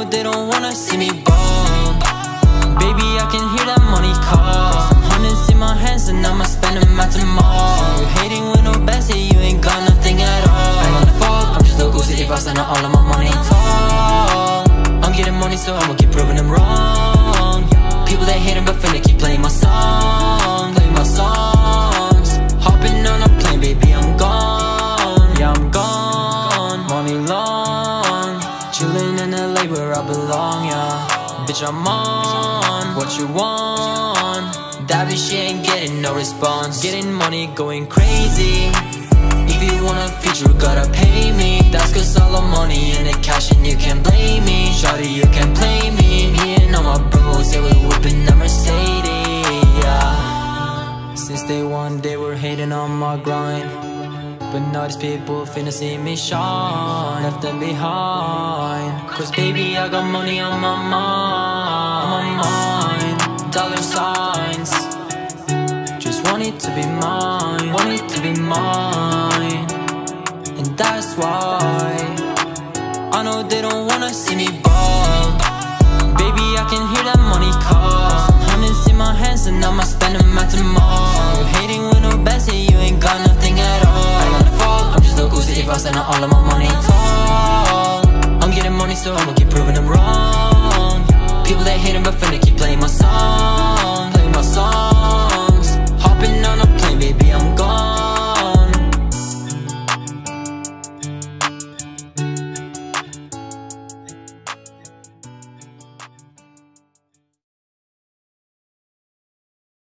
know they don't wanna see me ball. Baby, I can hear that money call. Some hundreds in my hands and I'ma spend them at tomorrow. You hating with no best, yeah, you ain't got nothing at all. I'm on the fall, I'm just a Uzi if I send out all of my money tall. I'm getting money so I'ma keep proving them wrong. People they hating but finna keep playing my song. Playing my songs. Hopping on a plane, baby, I'm gone. Yeah, I'm gone. Money long. Chillin' in LA where I belong, yeah. Bitch, I'm on what you want. That bitch, she ain't getting no response. Getting money, going crazy. If you want a feature, gotta pay me. That's cause all the money in the cash and you can't blame me. Shawty, you can't play me. Me and all my bros, they were whipping the Mercedes, yeah. Since day one, they were hating on my grind. But now these people finna see me shine. Left them behind. Cause baby, I got money on my mind. Dollar signs. Just want it to be mine. Want it to be mine. And that's why I know they don't wanna see me ball. Baby, I can hear that money call. Some hundreds in my hands and I'ma spend them at tomorrow.